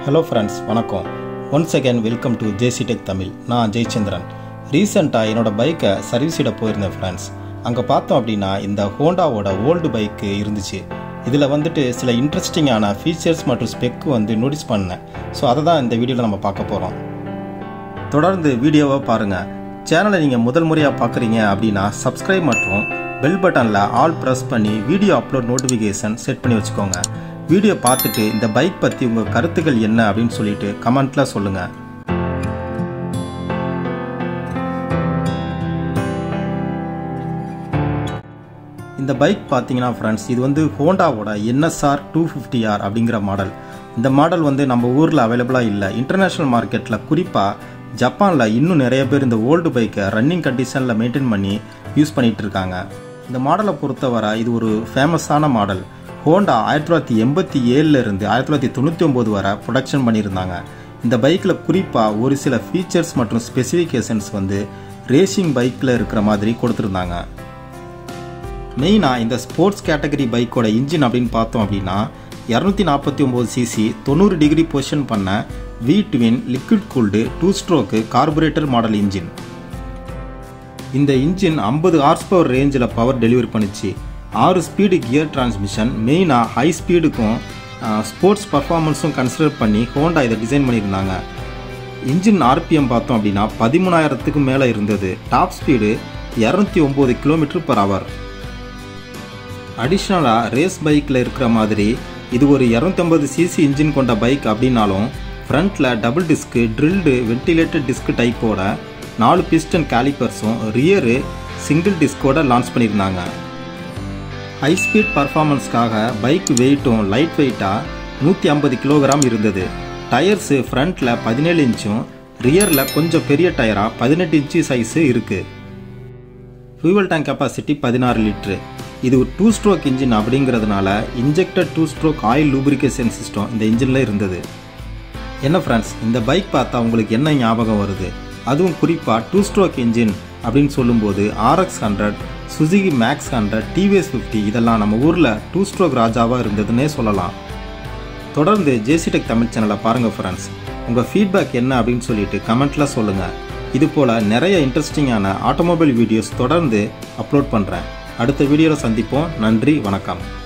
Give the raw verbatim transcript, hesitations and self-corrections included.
Hello friends, வணக்கம். Once again welcome to J C Tech Tamil. நான் ஜெயச்சந்திரன். ரீசெண்டா என்னோட பைக்கை சர்வீஸ் இட போயிருந்தேன் ஃப்ரெண்ட்ஸ். அங்க பார்த்தோம் அப்படின்னா இந்த ஹோண்டாவோட ஓல்டு பைக் இருந்துச்சு. இதுல வந்துட்டு சில இன்ட்ரெஸ்டிங்கான ஃபீச்சர்ஸ் மற்றும் ஸ்பெக் வந்து நோட்டீஸ் பண்ணேன். ஸோ அதை தான் இந்த வீடியோவில் நம்ம பார்க்க போகிறோம். தொடர்ந்து வீடியோவை பாருங்க. சேனலை நீங்கள் முதல் முறையாக பார்க்குறீங்க அப்படின்னா சப்ஸ்கிரைப் மற்றும் பெல் பட்டனில் ஆல் ப்ரெஸ் பண்ணி வீடியோ அப்லோட் நோட்டிஃபிகேஷன் செட் பண்ணி வச்சுக்கோங்க. வீடியோ பார்த்துட்டு இந்த பைக் பற்றி உங்கள் கருத்துக்கள் என்ன அப்படின்னு சொல்லிட்டு கமெண்ட்டில் சொல்லுங்கள். இந்த பைக் பார்த்தீங்கன்னா ஃப்ரெண்ட்ஸ், இது வந்து ஹோண்டாவோட N S R two fifty R அப்படிங்கிற மாடல். இந்த மாடல் வந்து நம்ம ஊரில் அவைலபிளாக இல்லை. இன்டர்நேஷ்னல் மார்க்கெட்டில் குறிப்பாக ஜப்பானில் இன்னும் நிறைய பேர் இந்த ஓல்டு பைக்கை ரன்னிங் கண்டிஷனில் மெயின்டைன் பண்ணி யூஸ் பண்ணிகிட்டு இருக்காங்க. இந்த மாடலை பொறுத்தவரை இது ஒரு ஃபேமஸான மாடல். ஹோண்டா ஆயிரத்தி தொள்ளாயிரத்தி எண்பத்தி ஏழுல இருந்து ஆயிரத்தி தொள்ளாயிரத்தி தொண்ணூற்றி ஒம்பது வரை ப்ரொடக்ஷன் பண்ணியிருந்தாங்க. இந்த பைக்கில் குறிப்பாக ஒரு சில ஃபீச்சர்ஸ் மற்றும் ஸ்பெசிஃபிகேஷன்ஸ் வந்து ரேசிங் பைக்கில் இருக்கிற மாதிரி கொடுத்துருந்தாங்க. மெயினாக இந்த ஸ்போர்ட்ஸ் கேட்டகரி பைக்கோட இன்ஜின் அப்படின்னு பார்த்தோம் அப்படின்னா இரநூத்தி நாற்பத்தி ஒம்பது சிசி தொண்ணூறு டிகிரி பொசிஷன் பண்ண V twin liquid cooled two stroke carburettor model engine. இந்த இன்ஜின் ஐம்பது ஹார்ஸ் பவர் ரேஞ்சில் பவர் டெலிவரி பண்ணிச்சு. ஆறு ஸ்பீடு கியர் டிரான்ஸ்மிஷன். மெயினாக ஹை ஸ்பீடுக்கும் ஸ்போர்ட்ஸ் பர்ஃபார்மன்ஸும் கன்சிடர் பண்ணி ஹோண்டா இதை டிசைன் பண்ணியிருந்தாங்க. இன்ஜின் ஆர்பிஎம் பார்த்தோம் அப்படின்னா பதிமூணாயிரத்துக்கு மேலே இருந்தது. டாப் ஸ்பீடு இரநூத்தி ஒம்பது கிலோமீட்டர் பர் ஹவர். அடிஷ்னலாக ரேஸ் பைக்கில் இருக்கிற மாதிரி இது ஒரு இரநூத்தி ஐம்பது சிசி இன்ஜின் கொண்ட பைக் அப்படின்னாலும் ஃப்ரண்ட்டில் double disc drilled ventilated disc டைப்போட நாலு பிஸ்டன் கேலிப்பர்ஸும் ரியரு சிங்கிள் டிஸ்கோட லான்ச் பண்ணியிருந்தாங்க. ஹை ஸ்பீட் பர்ஃபார்மன்ஸ்க்காக பைக் வெயிட்டும் லைட் வெயிட்டாக நூற்றி ஐம்பது கிலோகிராம் இருந்தது. டயர்ஸு ஃப்ரண்ட்டில் பதினேழு இன்ச்சும் ரியரில் கொஞ்சம் பெரிய டயராக பதினெட்டு இன்ச்சு சைஸு இருக்குது. ஃபியூவல் டேங்க் கெப்பாசிட்டி பதினாறு லிட்ரு. இது ஒரு டூ ஸ்ட்ரோக் இன்ஜின் அப்படிங்கிறதுனால injected two stroke oil lubrication system இந்த இன்ஜினில் இருந்தது. என்ன ஃப்ரெண்ட்ஸ், இந்த பைக் பார்த்தா உங்களுக்கு என்ன ஞாபகம் வருது? அதுவும் குறிப்பாக டூ ஸ்ட்ரோக் இன்ஜின் அப்படின்னு சொல்லும்போது R X hundred, Suzuki max hundred, T V S fifty இதெல்லாம் நம்ம ஊரில் டூ ஸ்ட்ரோக் ராஜாவாக இருந்ததுன்னே சொல்லலாம். தொடர்ந்து J C Tech தமிழ் சேனலை பாருங்கள் ஃப்ரெண்ட்ஸ். உங்கள் ஃபீட்பேக் என்ன அப்படின்னு சொல்லிட்டு கமெண்ட்டில் சொல்லுங்கள். இது போல் நிறைய இன்ட்ரெஸ்டிங்கான ஆட்டோமொபைல் வீடியோஸ் தொடர்ந்து அப்லோட் பண்ணுறேன். அடுத்த வீடியோவில் சந்திப்போம். நன்றி, வணக்கம்.